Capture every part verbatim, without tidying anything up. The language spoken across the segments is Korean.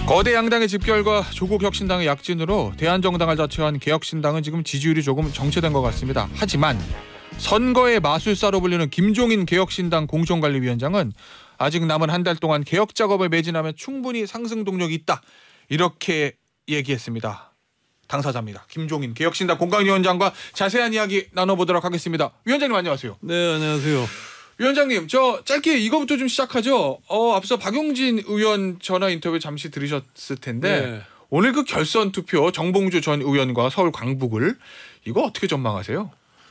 거대 양당의 집결과 조국 혁신당의 약진으로 대한정당을 자처한 개혁신당은 지금 지지율이 조금 정체된 것 같습니다. 하지만 선거의 마술사로 불리는 김종인 개혁신당 공천관리위원장은 아직 남은 한 달 동안 개혁 작업에 매진하면 충분히 상승 동력이 있다. 이렇게 얘기했습니다. 당사자입니다. 김종인 개혁신당 공관위원장과 자세한 이야기 나눠보도록 하겠습니다. 위원장님 안녕하세요. 네, 안녕하세요. 위원장님, 저 짧게 이거부터 좀 시작하죠. 어, 앞서 박용진 의원 전화 인터뷰 잠시 들으셨을 텐데 네. 오늘 그 결선 투표 정봉주 전 의원과 서울 광북을 이거 어떻게 전망하세요?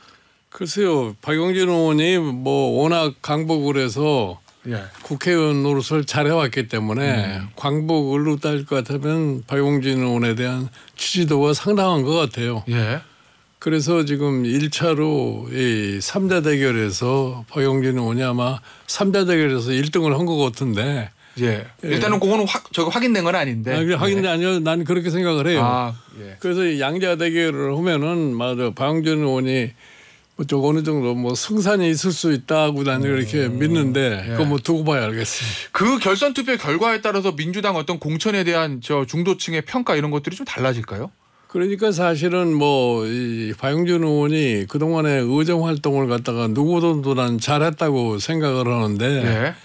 글쎄요, 박용진 의원이 뭐 워낙 강복을 해서 예. 국회의원 노릇을 잘해왔기 때문에 음. 광복을로 따질 것 같으면 박용진 의원에 대한 지지도가 상당한 것 같아요. 예. 그래서 지금 일 차로 이 삼자 대결에서 박용진 의원이 아마 삼자 대결에서 일 등을 한 것 같은데. 예. 일단은 그거는 확 저거 확인된 건 아닌데. 아, 확인된 예. 아니요. 난 그렇게 생각을 해요. 아, 예. 그래서 양자 대결을 하면은 맞아 박용진 의원이 뭐저 어느 정도 뭐 승산이 있을 수 있다고 나는 이렇게 믿는데 예. 그거 뭐 두고 봐야 알겠습니다. 그 결선 투표 결과에 따라서 민주당 어떤 공천에 대한 저 중도층의 평가 이런 것들이 좀 달라질까요? 그러니까 사실은 뭐 이 박용진 의원이 그동안에 의정 활동을 갖다가 누구도 난 잘했다고 생각을 하는데 예.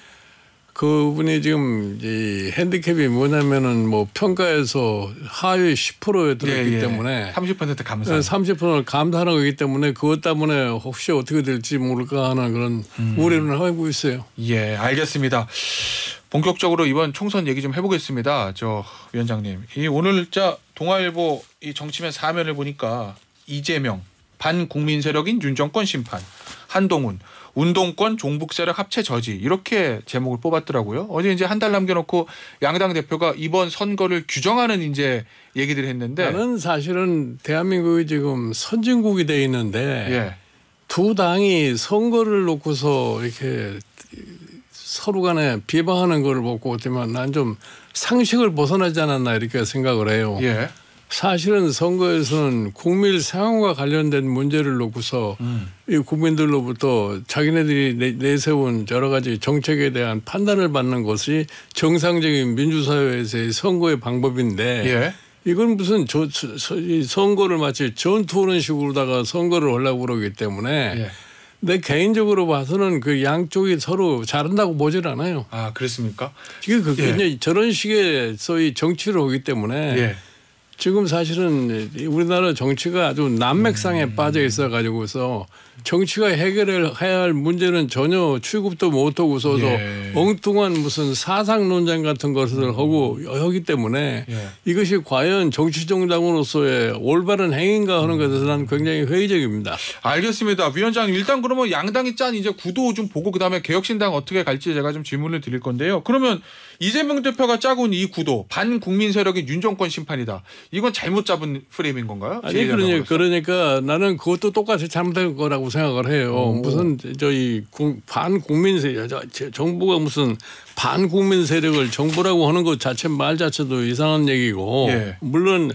그분이 지금 이 핸디캡이 뭐냐면은 뭐 평가에서 하위 십 퍼센트에 들었기 예, 예. 때문에 삼십 퍼센트 감사. 삼십 퍼센트를 감사하는 거기 때문에 그것 때문에 혹시 어떻게 될지 모를까 하는 그런 음. 우려를 하고 있어요. 예, 알겠습니다. 본격적으로 이번 총선 얘기 좀 해보겠습니다. 저 위원장님, 이 오늘자 동아일보 이 정치면 사면을 보니까 이재명 반국민 세력인 윤정권 심판, 한동훈 운동권 종북 세력 합체 저지 이렇게 제목을 뽑았더라고요. 어제 이제 한 달 남겨놓고 양당 대표가 이번 선거를 규정하는 이제 얘기들을 했는데 나는 사실은 대한민국이 지금 선진국이 돼 있는데 예. 두 당이 선거를 놓고서 이렇게 서로 간에 비방하는 걸 보고 어쩌면 난 좀 상식을 벗어나지 않았나 이렇게 생각을 해요. 예. 사실은 선거에서는 국민 생활과 관련된 문제를 놓고서 음. 이 국민들로부터 자기네들이 내, 내세운 여러 가지 정책에 대한 판단을 받는 것이 정상적인 민주사회에서의 선거의 방법인데 예. 이건 무슨 저, 저, 이 선거를 마치 전투하는 식으로다가 선거를 하려고 그러기 때문에 예. 내 개인적으로 봐서는 그 양쪽이 서로 잘한다고 보질 않아요. 아, 그렇습니까? 지금 그 예. 저런 식의 소위 정치를 하기 때문에 예. 지금 사실은 우리나라 정치가 아주 난맥상에 음. 빠져 있어 가지고서 정치가 해결해야 할 문제는 전혀 취급도 못하고서도 예. 엉뚱한 무슨 사상 논쟁 같은 것을 음. 하고 하기 때문에 예. 이것이 과연 정치 정당으로서의 올바른 행위인가 하는 것에 난 굉장히 회의적입니다. 알겠습니다. 위원장님, 일단 그러면 양당이 짠 이제 구도 좀 보고 그다음에 개혁신당 어떻게 갈지 제가 좀 질문을 드릴 건데요. 그러면 이재명 대표가 짜고 온 이 구도 반국민 세력인 윤정권 심판이다. 이건 잘못 잡은 프레임인 건가요? 아니 그러니까, 그러니까 나는 그것도 똑같이 잘못된 거라고 생각을 해요. 오. 무슨 저희 반국민 세력, 정부가 무슨 반국민 세력을 정부라고 하는 것 자체 말 자체도 이상한 얘기고 예. 물론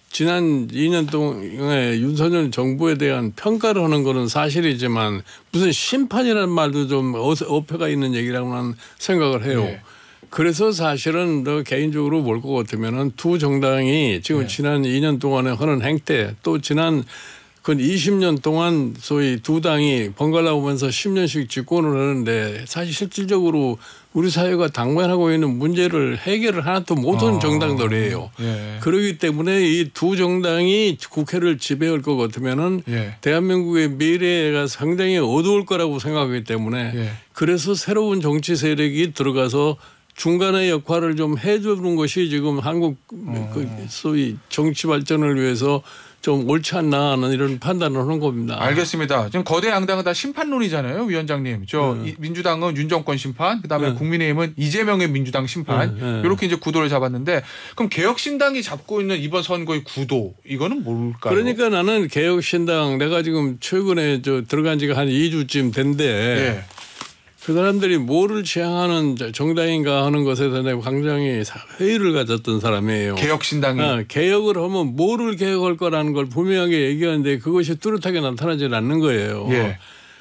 지난 이 년 동안에 윤석열 정부에 대한 평가를 하는 거는 사실이지만 무슨 심판이라는 말도 좀 어폐가 있는 얘기라고 는 생각을 해요. 예. 그래서 사실은 너 개인적으로 볼 것 같으면은 두 정당이 지금 네. 지난 이 년 동안에 하는 행태 또 지난 그 이십 년 동안 소위 두 당이 번갈아 오면서 십 년씩 집권을 하는데 사실 실질적으로 우리 사회가 당면하고 있는 문제를 해결을 하나도 못한 아, 정당들이에요. 예. 그렇기 때문에 이 두 정당이 국회를 지배할 것 같으면은 예. 대한민국의 미래가 상당히 어두울 거라고 생각하기 때문에 예. 그래서 새로운 정치 세력이 들어가서 중간의 역할을 좀 해주는 것이 지금 한국 어. 그 소위 정치 발전을 위해서 좀 옳지 않나 하는 이런 판단을 하는 겁니다. 알겠습니다. 지금 거대 양당은 다 심판론이잖아요, 위원장님. 저 네. 민주당은 윤정권 심판, 그다음에 네. 국민의힘은 이재명의 민주당 심판. 네. 네. 이렇게 이제 구도를 잡았는데 그럼 개혁신당이 잡고 있는 이번 선거의 구도 이거는 뭘까요? 그러니까 나는 개혁신당 내가 지금 최근에 저 들어간 지가 한 이 주쯤 된데 예. 그 사람들이 뭐를 지향하는 정당인가 하는 것에 대해 굉장히 회의를 가졌던 사람이에요. 개혁신당이. 아, 개혁을 하면 뭐를 개혁할 거라는 걸 분명하게 얘기하는데 그것이 뚜렷하게 나타나지 않는 거예요. 예.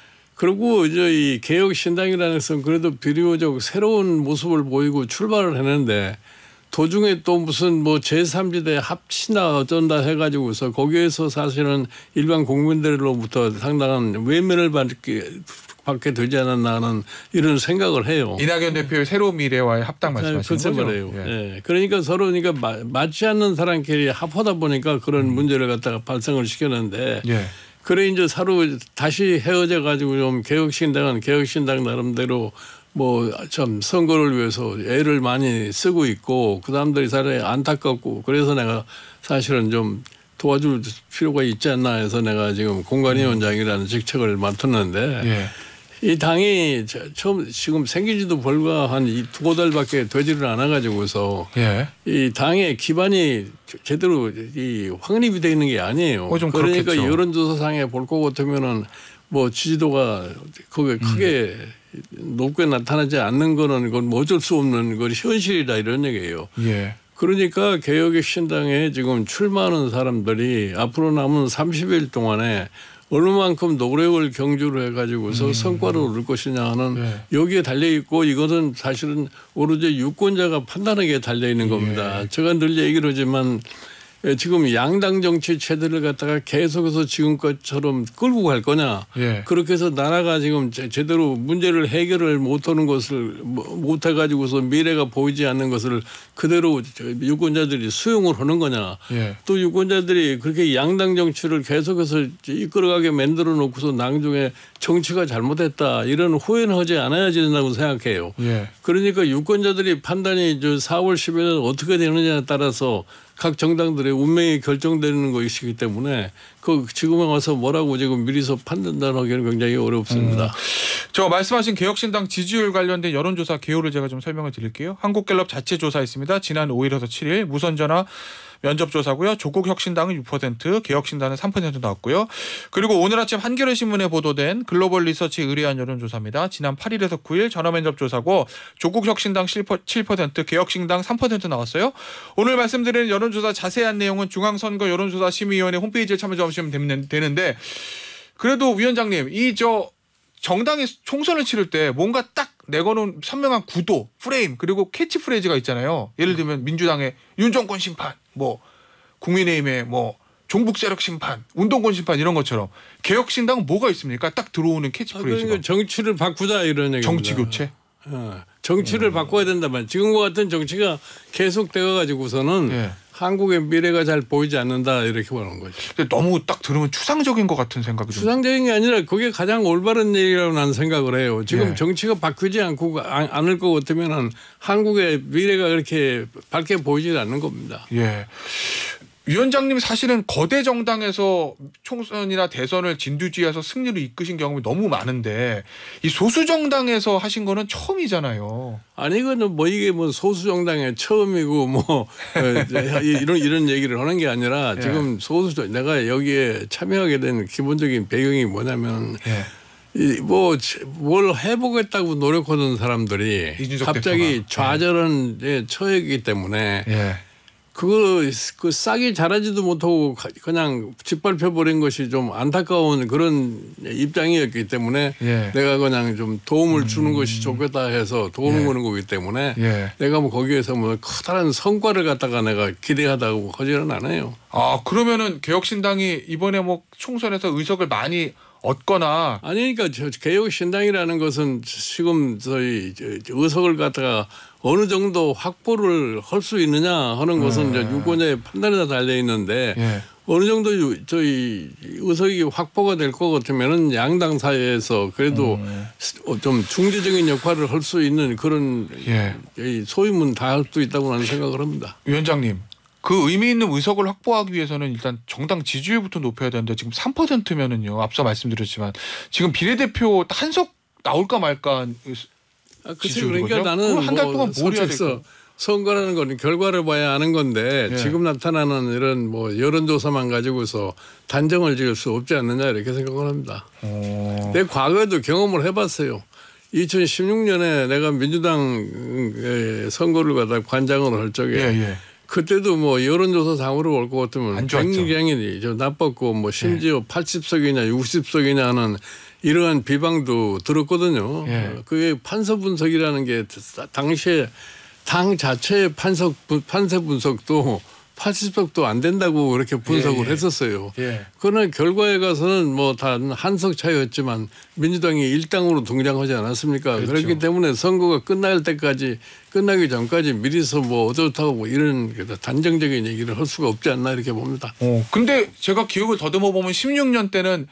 그리고 이제 이 개혁신당이라는 것은 그래도 비교적 새로운 모습을 보이고 출발을 했는데 도중에 또 무슨 뭐 제삼지대 합치나 어쩐다 해가지고서 거기에서 사실은 일반 국민들로부터 상당한 외면을 받게 받게 되지 않았나 하는 이런 생각을 해요. 이낙연 대표의 새로운 미래와의 합당 말씀하시는 거죠? 말이에요. 예. 예. 그러니까 서로 그러니까 마, 맞지 않는 사람끼리 합하다 보니까 그런 음. 문제를 갖다가 발생을 시켰는데 예. 그래 이제 서로 다시 헤어져 가지고 좀 개혁신당은 개혁신당 나름대로 뭐 참 선거를 위해서 애를 많이 쓰고 있고 그 사람들이 사람이 안타깝고 그래서 내가 사실은 좀 도와줄 필요가 있지 않나 해서 내가 지금 공관위원장이라는 직책을 맡았는데 예. 이 당이 처음 지금 생기지도 불과 한 두어 달밖에 되지를 않아 가지고서 예. 이 당의 기반이 제대로 이 확립이 되어 있는 게 아니에요. 어, 좀 그러니까 그렇겠죠. 여론조사상에 볼 것 같으면은 뭐 지지도가 그게 크게 음. 높게 나타나지 않는 거는 그건 뭐 어쩔 수 없는 건 현실이다 이런 얘기예요. 예. 그러니까 개혁의 신당에 지금 출마하는 사람들이 앞으로 남은 삼십 일 동안에 얼마만큼 노력을 경주를 해가지고서 음. 성과를 얻을 것이냐 하는 네. 여기에 달려있고 이것은 사실은 오로지 유권자가 판단하기에 달려있는 겁니다. 예. 제가 늘 얘기를 하지만 지금 양당 정치 체제를 갖다가 계속해서 지금것처럼 끌고 갈 거냐. 예. 그렇게 해서 나라가 지금 제대로 문제를 해결을 못하는 것을 못해가지고서 미래가 보이지 않는 것을 그대로 유권자들이 수용을 하는 거냐. 예. 또 유권자들이 그렇게 양당 정치를 계속해서 이끌어가게 만들어 놓고서 나중에 정치가 잘못했다 이런 후회는 하지 않아야 된다고 생각해요. 예. 그러니까 유권자들이 판단이 사월 십일 어떻게 되느냐에 따라서 각 정당들의 운명이 결정되는 것이기 때문에 그 지금에 와서 뭐라고 지금 미리서 판단하기는 굉장히 어렵습니다. 음. 저 말씀하신 개혁신당 지지율 관련된 여론조사 개요를 제가 좀 설명을 드릴게요. 한국갤럽 자체 조사했습니다. 지난 오일에서 칠일 무선전화 면접조사고요. 조국혁신당은 육 퍼센트, 개혁신당은 삼 퍼센트 나왔고요. 그리고 오늘 아침 한겨레신문에 보도된 글로벌 리서치에 의뢰한 여론조사입니다. 지난 팔일에서 구일 전화면접조사고 조국혁신당 칠 퍼센트, 개혁신당 삼 퍼센트 나왔어요. 오늘 말씀드리는 여론조사 자세한 내용은 중앙선거 여론조사심의위원회 홈페이지에 참조하시면 되는데 그래도 위원장님 이 저 정당이 총선을 치를 때 뭔가 딱 내거는 선명한 구도, 프레임 그리고 캐치프레이즈가 있잖아요. 예를 들면 민주당의 윤정권 심판, 뭐 국민의힘의 뭐 종북 세력 심판, 운동권 심판 이런 것처럼 개혁신당은 뭐가 있습니까? 딱 들어오는 캐치프레이즈가. 아, 그러니까 정치를 바꾸자 이런 얘기입니다. 정치 교체? 어, 정치를 음. 바꿔야 된다면 지금과 같은 정치가 계속되어 가지고서는 예. 한국의 미래가 잘 보이지 않는다 이렇게 보는 거죠. 근데 너무 딱 들으면 추상적인 것 같은 생각이 좀. 추상적인 게 아니라 그게 가장 올바른 얘기라고 나는 생각을 해요. 지금 예. 정치가 바뀌지 않고 않을 것 같으면 한국의 미래가 그렇게 밝게 보이지 않는 겁니다. 예. 위원장님 사실은 거대 정당에서 총선이나 대선을 진두지휘해서 승리를 이끄신 경험이 너무 많은데 이 소수 정당에서 하신 거는 처음이잖아요. 아니 이거는 뭐 이게 뭐 소수 정당의 처음이고 뭐 이런 이런 얘기를 하는 게 아니라 지금 예. 소수 내가 여기에 참여하게 된 기본적인 배경이 뭐냐면 예. 이 뭐 뭘 해보겠다고 노력하는 사람들이 갑자기 대표가. 좌절한 데 처했기 때문에. 예. 그거 그 싹이 자라지도 못하고 그냥 짓밟혀 버린 것이 좀 안타까운 그런 입장이었기 때문에 예. 내가 그냥 좀 도움을 주는 음. 것이 좋겠다 해서 도움을 예. 주는 거기 때문에 예. 내가 뭐 거기에서 뭐 커다란 성과를 갖다가 내가 기대하다고 하지는 않아요. 아 그러면은 개혁신당이 이번에 뭐 총선에서 의석을 많이 얻거나 아니 그러니까 저 개혁신당이라는 것은 지금 저희 의석을 갖다가 어느 정도 확보를 할 수 있느냐 하는 것은 네. 유권자의 판단에 달려 있는데 네. 어느 정도 저희 의석이 확보가 될 것 같으면은 양당 사이에서 그래도 음. 좀 중재적인 역할을 할 수 있는 그런 예. 소임은 다 할 수 있다고 나는 생각을 합니다. 위원장님. 그 의미 있는 의석을 확보하기 위해서는 일단 정당 지지율부터 높여야 되는데 지금 삼 퍼센트면은요. 앞서 말씀드렸지만 지금 비례대표 한석 나올까 말까 아, 그러니까 나는 한 달 동안 뭘 해야 될까? 선거라는 건 결과를 봐야 아는 건데 예. 지금 나타나는 이런 뭐 여론조사만 가지고서 단정을 지을 수 없지 않느냐 이렇게 생각을 합니다. 오. 내 과거에도 경험을 해봤어요. 이천십육 년에 내가 민주당 선거를 갖다 관장을 할 적에 예, 예. 그때도 뭐 여론조사상으로 올 것 같으면 굉장히 좀 나빴고 뭐 심지어 예. 팔십 석이냐 육십 석이냐 하는 이러한 비방도 들었거든요. 예. 그게 판서 분석이라는 게 당시에 당 자체의 판석 판세 분석도 팔십 석도 안 된다고 그렇게 분석을 예, 예. 했었어요. 예. 그러나 결과에 가서는 뭐 단 한 석 차이였지만 민주당이 일당으로 등장하지 않았습니까? 그렇죠. 그렇기 때문에 선거가 끝날 때까지 끝나기 전까지 미리서 뭐 어쩌다고 뭐 이런 단정적인 얘기를 할 수가 없지 않나 이렇게 봅니다. 어, 근데 제가 기억을 더듬어 보면 십육 년 때는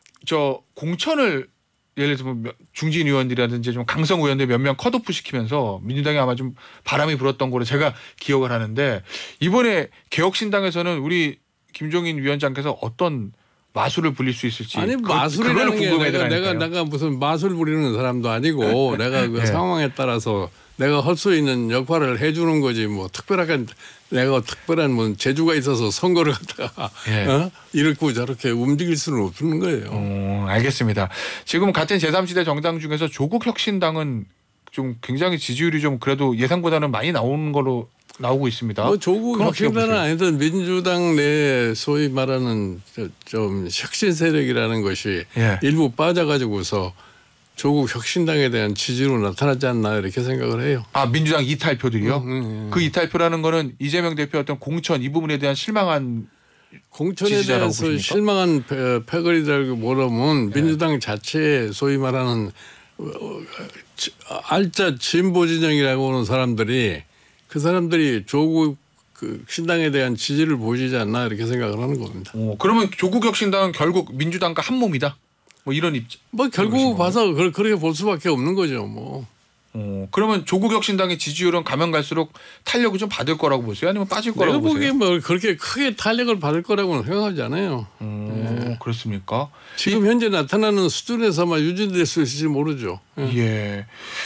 저 공천을 예를 들면 몇- 중진 의원들이라든지 좀 강성 의원들 몇 명 컷오프 시키면서 민주당이 아마 좀 바람이 불었던 거로 제가 기억을 하는데 이번에 개혁신당에서는 우리 김종인 위원장께서 어떤 마술을 부릴 수 있을지 아니 그- 마술이라는 그거를 게 궁금해 내가, 내가 하니까요. 내가 무슨 마술 부리는 사람도 아니고 내가 그 네. 상황에 따라서 내가 할 수 있는 역할을 해주는 거지 뭐 특별하게 내가 특별한 뭐 재주가 있어서 선거를 갖다가 예. 어? 이렇고 저렇게 움직일 수는 없는 거예요. 어, 알겠습니다. 지금 같은 제삼지대 정당 중에서 조국혁신당은 좀 굉장히 지지율이 좀 그래도 예상보다는 많이 나오는 걸로 나오고 있습니다. 뭐 조국 그건 어떻게 혁신당은 보세요? 아니든 민주당 내 소위 말하는 저- 좀 혁신 세력이라는 것이 예. 일부 빠져가지고서 조국 혁신당에 대한 지지로 나타나지 않나 이렇게 생각을 해요. 아 민주당 이탈표들이요? 음, 음, 그 이탈표라는 거는 이재명 대표 어떤 공천 이 부분에 대한 실망한 공천에 지지자라고 대해서 보십니까? 실망한 패- 패거리라고 뭐라면 민주당 자체에 소위 말하는 어, 어, 지- 알짜 진보 진영이라고 하는 사람들이 그 사람들이 조국 그 신당에 대한 지지를 보이지 않나 이렇게 생각을 하는 겁니다. 어, 그러면 조국혁신당은 결국 민주당과 한 몸이다. 뭐 이런 입장. 뭐 결국 봐서 그- 그렇게 볼 수밖에 없는 거죠. 뭐 어, 그러면 조국혁신당의 지지율은 가면 갈수록 탄력을 좀 받을 거라고 보세요? 아니면 빠질 내가 거라고 보세요? 보기에 뭐 그렇게 크게 탄력을 받을 거라고는 생각하지 않아요. 음, 그렇습니까? 지금 현재 나타나는 수준에서만 유지될 수 있을지 모르죠. 예. 예,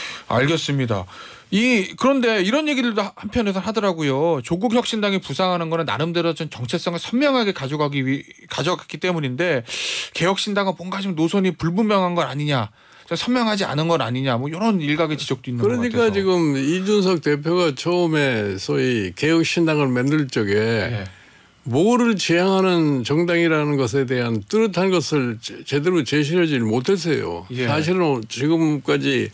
알겠습니다. 이 그런데 이런 얘기들도 한편에서 하더라고요. 조국 혁신당이 부상하는 거는 나름대로 좀 정체성을 선명하게 가져가기 위 가져갔기 때문인데 개혁신당은 뭔가 좀 노선이 불분명한 건 아니냐, 좀 선명하지 않은 건 아니냐, 뭐 이런 일각의 지적도 있는 것 같아서. 그러니까 지금 이준석 대표가 처음에 소위 개혁신당을 만들 적에 예. 뭐를 지향하는 정당이라는 것에 대한 뚜렷한 것을 제- 제대로 제시하지 못했어요. 예. 사실은 지금까지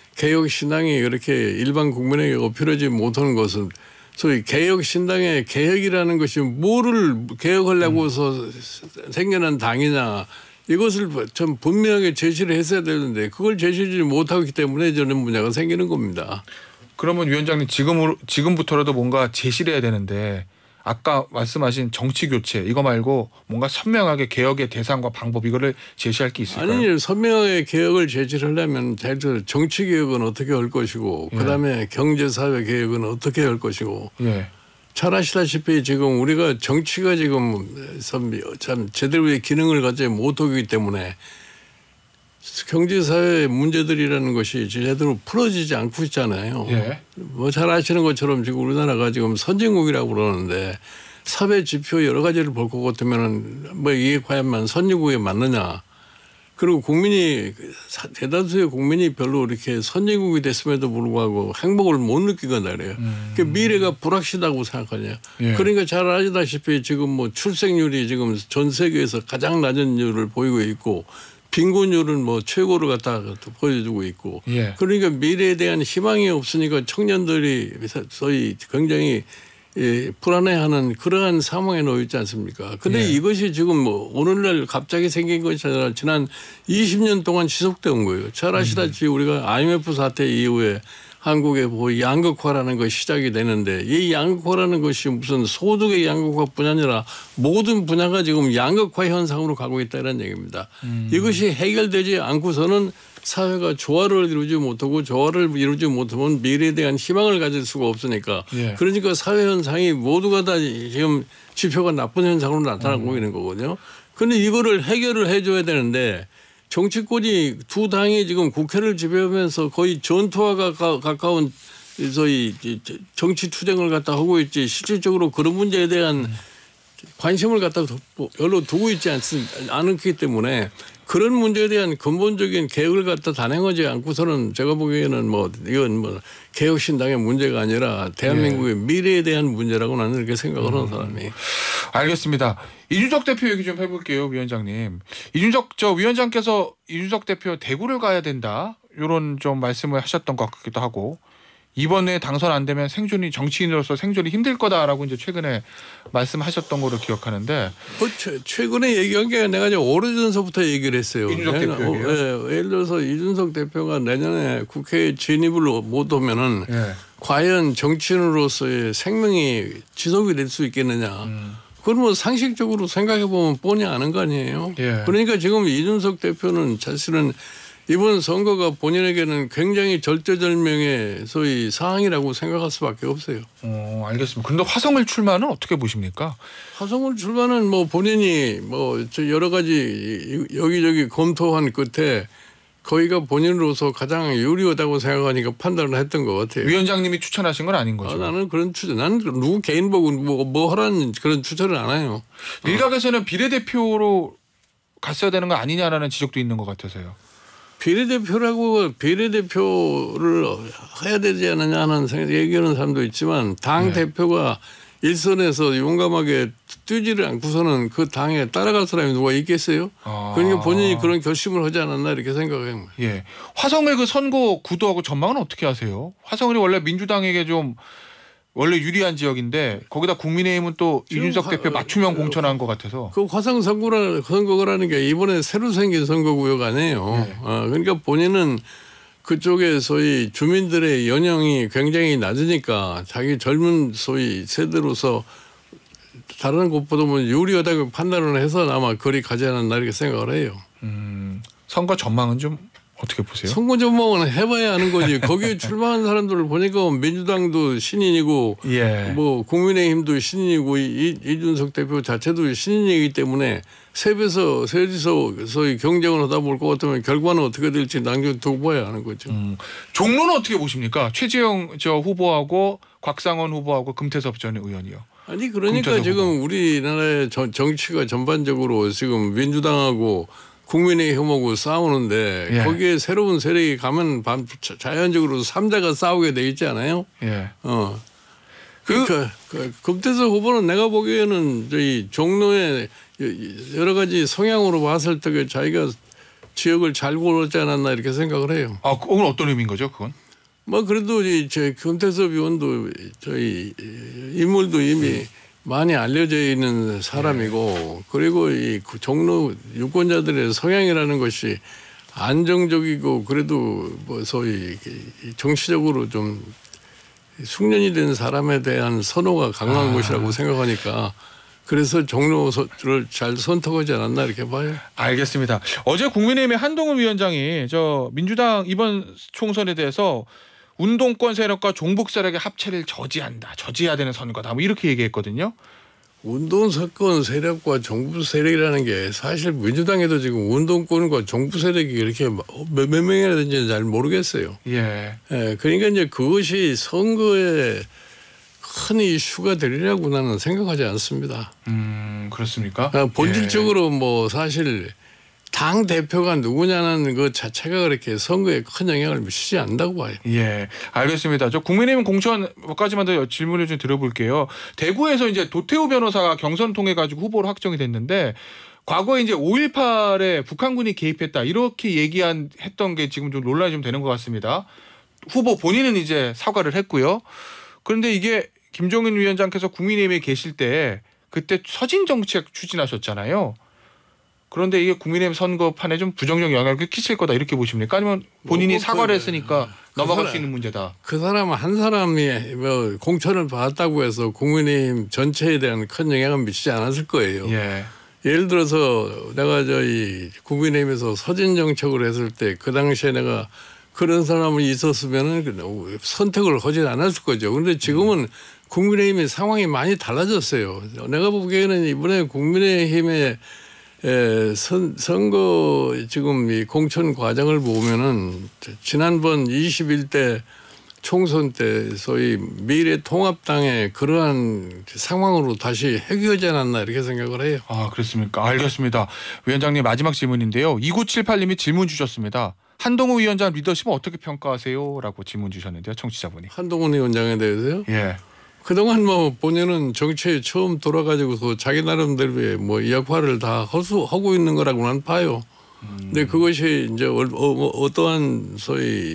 개혁신당이 이렇게 일반 국민에게 어필하지 못하는 것은 소위 개혁신당의 개혁이라는 것이 뭐를 개혁하려고 해서 생겨난 당이냐 이것을 좀 분명하게 제시를 했어야 되는데 그걸 제시하지 못하기 때문에 저는 문제가 생기는 겁니다. 그러면 위원장님 지금으로 지금부터라도 뭔가 제시를 해야 되는데 아까 말씀하신 정치 교체 이거 말고 뭔가 선명하게 개혁의 대상과 방법 이거를 제시할 게 있을까요? 아니 선명하게 개혁을 제시를 하려면 대체로 정치 개혁은 어떻게 할 것이고 예. 그다음에 경제 사회 개혁은 어떻게 할 것이고 예. 잘 아시다시피 지금 우리가 정치가 지금 참 제대로 의 기능을 갖지 못하기 때문에 경제 사회 문제들이라는 것이 제대로 풀어지지 않고 있잖아요. 예. 뭐 잘 아시는 것처럼 지금 우리나라가 지금 선진국이라고 그러는데 사회 지표 여러 가지를 볼 것 같으면은 뭐 이게 과연 선진국에 맞느냐. 그리고 국민이 대다수의 국민이 별로 이렇게 선진국이 됐음에도 불구하고 행복을 못 느끼거나 그래요. 음. 그 미래가 불확실하다고 생각하냐. 예. 그러니까 잘 아시다시피 지금 뭐 출생률이 지금 전 세계에서 가장 낮은 율을 보이고 있고 빈곤율은 뭐 최고를 갖다가 보여주고 있고 예. 그러니까 미래에 대한 희망이 없으니까 청년들이 소위 굉장히 예, 불안해하는 그러한 상황에 놓여 있지 않습니까? 그런데 예. 이것이 지금 뭐 오늘날 갑자기 생긴 것이 아니라 지난 이십 년 동안 지속돼 온 거예요. 잘 아시다시피 음. 우리가 아이엠에프 사태 이후에 한국의 뭐 양극화라는 것이 시작이 되는데 이 양극화라는 것이 무슨 소득의 양극화뿐 아니라 모든 분야가 지금 양극화 현상으로 가고 있다는 얘기입니다. 음. 이것이 해결되지 않고서는 사회가 조화를 이루지 못하고 조화를 이루지 못하면 미래에 대한 희망을 가질 수가 없으니까 예. 그러니까 사회 현상이 모두가 다 지금 지표가 나쁜 현상으로 나타나고 음. 있는 거거든요. 그런데 이거를 해결을 해줘야 되는데 정치권이 두 당이 지금 국회를 지배하면서 거의 전투와 가까, 가까운 소위 정치 투쟁을 갖다 하고 있지 실질적으로 그런 문제에 대한 음. 관심을 갖다 별로 두고 있지 않습, 않기 때문에 그런 문제에 대한 근본적인 개혁을 갖다 단행하지 않고서는 제가 보기에는 뭐 이건 뭐 개혁신당의 문제가 아니라 대한민국의 미래에 대한 문제라고 나는 이렇게 생각을 하는 사람이. 알겠습니다. 이준석 대표 얘기 좀 해볼게요, 위원장님. 이준석 저 위원장께서 이준석 대표 대구를 가야 된다 이런 좀 말씀을 하셨던 것 같기도 하고 이번에 당선 안 되면 생존이 정치인으로서 생존이 힘들 거다라고 이제 최근에 말씀하셨던 거로 기억하는데 뭐 최근에 얘기한 게 내가 이제 오래전서부터 얘기를 했어요. 이준석 대표에게요? 어, 예, 예를 들어서 이준석 대표가 내년에 국회에 진입을 못 오면은 예. 과연 정치인으로서의 생명이 지속이 될 수 있겠느냐. 음. 그건 뭐 상식적으로 생각해 보면 뻔히 아는 거 아니에요. 예. 그러니까 지금 이준석 대표는 사실은 이번 선거가 본인에게는 굉장히 절대절명의 소위 사항이라고 생각할 수밖에 없어요. 어, 알겠습니다. 그런데 화성을 출마는 어떻게 보십니까? 화성을 출마는 뭐 본인이 뭐 저 여러 가지 여기저기 검토한 끝에 거기가 본인으로서 가장 유리하다고 생각하니까 판단을 했던 것 같아요. 위원장님이 추천하신 건 아닌 거죠? 아, 나는 그런 추천, 나는 누구 개인 보고 뭐, 뭐 하라는 그런 추천을 안 해요. 일각에서는 비례대표로 갔어야 되는 거 아니냐라는 지적도 있는 것 같아서요. 비례대표라고 비례대표를 해야 되지 않느냐 하는 생각 얘기하는 사람도 있지만 당 네. 대표가 일선에서 용감하게 뛰지를 않고서는 그 당에 따라갈 사람이 누가 있겠어요? 아. 그러니까 본인이 그런 결심을 하지 않았나 이렇게 생각해요. 예. 화성을 그 선거 구도하고 전망은 어떻게 하세요? 화성이 원래 민주당에게 좀 원래 유리한 지역인데 거기다 국민의힘은 또 이준석 화- 대표 맞춤형 공천한 것 같아서. 그 화성 선거라, 선거라는 게 이번에 새로 생긴 선거구역 아니에요. 네. 어, 그러니까 본인은 그쪽에 소위 주민들의 연령이 굉장히 낮으니까 자기 젊은 소위 세대로서 다른 곳보다 뭐 유리하다고 판단을 해서 아마 거리 가지 않았나 이렇게 생각을 해요. 음, 선거 전망은 좀 어떻게 보세요? 선거 전망은 해봐야 하는 거지. 거기에 출마한 사람들을 보니까 민주당도 신인이고 예. 뭐 국민의힘도 신인이고 이, 이준석 대표 자체도 신인이기 때문에 셋에서 셋이서 소위 경쟁을 하다 볼 것 같으면 결과는 어떻게 될지 남겨 두고 봐야 하는 거죠. 음, 종로는 어떻게 보십니까? 최재형 저 후보하고 곽상원 후보하고 금태섭 전 의원이요. 아니 그러니까 금태섭 지금 후보. 우리나라의 정- 정치가 전반적으로 지금 민주당하고 국민의힘하고 싸우는데 예. 거기에 새로운 세력이 가면 밤- 자- 자연적으로 삼자가 싸우게 돼 있지 않아요? 예. 어. 그- 그러니까 그 금태섭 후보는 내가 보기에는 저희 종로의 여러 가지 성향으로 봤을 때 그 자기가 지역을 잘 고르지 않았나 이렇게 생각을 해요. 아, 그건 어떤 의미인 거죠, 그건? 뭐 그래도 이제 금태섭 의원도 저희 인물도 이미 많이 알려져 있는 사람이고 그리고 이 종로 유권자들의 성향이라는 것이 안정적이고 그래도 뭐 소위 정치적으로 좀 숙련이 된 사람에 대한 선호가 강한 아. 것이라고 생각하니까 그래서 종로를 잘 선택하지 않았나 이렇게 봐요. 알겠습니다. 어제 국민의힘의 한동훈 위원장이 저 민주당 이번 총선에 대해서 운동권 세력과 종북 세력의 합체를 저지한다. 저지해야 되는 선거다. 뭐 이렇게 얘기했거든요. 운동사건 세력과 정부 세력이라는 게 사실 민주당에도 지금 운동권과 정부 세력이 이렇게 몇, 몇 명이나 되는지 잘 모르겠어요. 예. 예, 그러니까 이제 그것이 선거에 큰 이슈가 되리라고 나는 생각하지 않습니다. 음, 그렇습니까? 아, 본질적으로 뭐 사실 당 대표가 누구냐는 그 자체가 그렇게 선거에 큰 영향을 미치지 않는다고 봐요. 예. 예. 알겠습니다. 저 국민의힘 공천까지만 더 질문을 좀 드려볼게요. 대구에서 이제 도태우 변호사가 경선 통해 가지고 후보로 확정이 됐는데 과거에 이제 오일팔에 북한군이 개입했다 이렇게 얘기한 했던 게 지금 좀 논란이 좀 되는 것 같습니다. 후보 본인은 이제 사과를 했고요. 그런데 이게 김종인 위원장께서 국민의힘에 계실 때 그때 서진 정책 추진하셨잖아요. 그런데 이게 국민의힘 선거판에 좀 부정적 영향을 끼칠 거다 이렇게 보십니까? 아니면 본인이 뭐, 사과를 그, 했으니까 그 넘어갈 사람, 수 있는 문제다. 그 사람 한 사람이 뭐 공천을 받았다고 해서 국민의힘 전체에 대한 큰 영향은 미치지 않았을 거예요. 예. 예를 들어서 내가 저희 국민의힘에서 서진 정책을 했을 때 그 당시에 내가 그런 사람이 있었으면은 선택을 하지 않았을 거죠. 그런데 지금은 국민의힘의 상황이 많이 달라졌어요. 내가 보기에는 이번에 국민의힘의 에, 선, 선거 지금 이 공천 과정을 보면은 지난번 이십일 대 총선 때 소위 미래통합당의 그러한 상황으로 다시 해결하지 않았나 이렇게 생각을 해요. 아, 그렇습니까? 알겠습니다. 위원장님 마지막 질문인데요. 이구칠팔님이 질문 주셨습니다. 한동훈 위원장 리더십은 어떻게 평가하세요? 라고 질문 주셨는데요. 청취자분이. 한동훈 위원장에 대해서요? 예. 그동안 뭐 본인은 정치에 처음 돌아가지고서 자기 나름대로의 뭐 역할을 다 허수, 하고 있는 거라고 난 봐요. 음. 근데 그것이 이제 어, 어, 어떠한 소위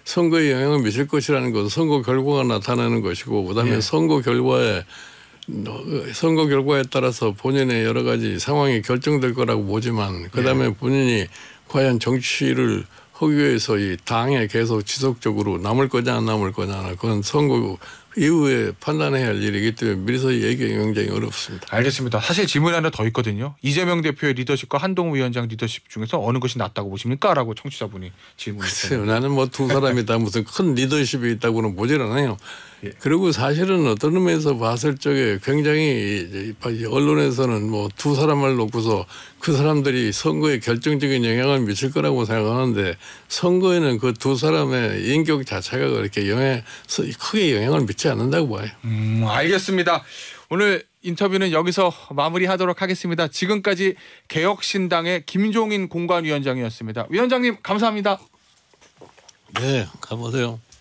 선거에 영향을 미칠 것이라는 것은 선거 결과가 나타나는 것이고 그다음에 예. 선거 결과에 선거 결과에 따라서 본인의 여러 가지 상황이 결정될 거라고 보지만 그다음에 예. 본인이 과연 정치를 하기 위해서 이 당에 계속 지속적으로 남을 거냐 안 남을 거냐 그건 선거 이후에 판단해야 할 일이기 때문에 미리서 얘기하기 굉장히 어렵습니다. 알겠습니다. 사실 질문이 하나 더 있거든요. 이재명 대표의 리더십과 한동훈 위원장 리더십 중에서 어느 것이 낫다고 보십니까? 라고 청취자분이 질문했어요. 글쎄요. 나는 뭐 두 사람이 다 무슨 큰 리더십이 있다고는 보질 않아요. 예. 그리고 사실은 어떤 의미에서 봤을 적에 굉장히 언론에서는 뭐 두 사람을 놓고서 그 사람들이 선거에 결정적인 영향을 미칠 거라고 생각하는데 선거에는 그 두 사람의 인격 자체가 그렇게 영향, 크게 영향을 미치지 않는다고 봐요. 음, 알겠습니다. 오늘 인터뷰는 여기서 마무리하도록 하겠습니다. 지금까지 개혁신당의 김종인 공관위원장이었습니다. 위원장님 감사합니다. 네, 가보세요.